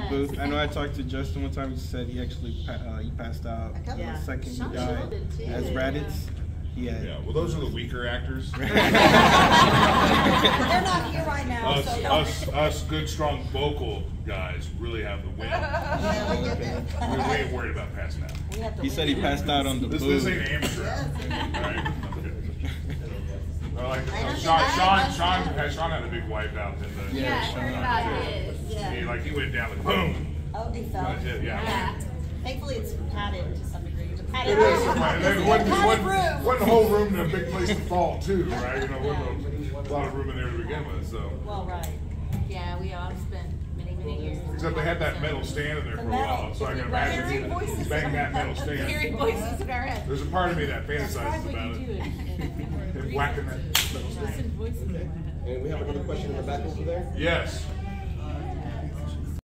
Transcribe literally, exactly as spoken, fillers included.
the booth. I know I talked to Justin one time. He said he actually pa uh, he passed out. Yeah. The second Sean guy as Raditz. Yeah. Yeah. Well, those are the weaker actors. They're not here right now. Us, so us, us, good, strong vocal guys really have the win. Yeah, we get that. We, we ain't worried about passing out. We have to He said he passed out on the This, booth. this ain't amateur. Right? Well, like, I don't Sean, think I Sean, had Sean, had, Sean had a big wipe out in the. Yeah, I heard about his. Yeah. He, like he went down like boom. Oh, he fell. That's it, yeah. Yeah. Thankfully, it's padded to some degree. It's a padded It is. room. Right. And then It's wasn't, a padded wasn't, room. wasn't the whole room in a big place to fall too, right? You know, wasn't a lot of room in there to begin with. So. Well, right. Yeah, we all spent many, many years. Except they had that metal stand in there for a while, so I can imagine bang that metal stand. Hearing voices in our head. There's a part of me that fantasizes about it. And whacking that. And we have another question in the back over there. Yes.